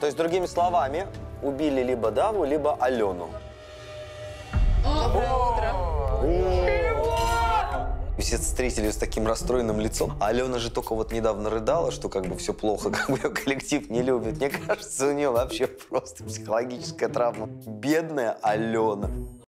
То есть, другими словами, убили либо Даву, либо Алену. Доброе утро. Все встретили с таким расстроенным лицом. А Алена же только вот недавно рыдала, что как бы все плохо, как бы ее коллектив не любит. Мне кажется, у нее вообще просто психологическая травма. Бедная Алена.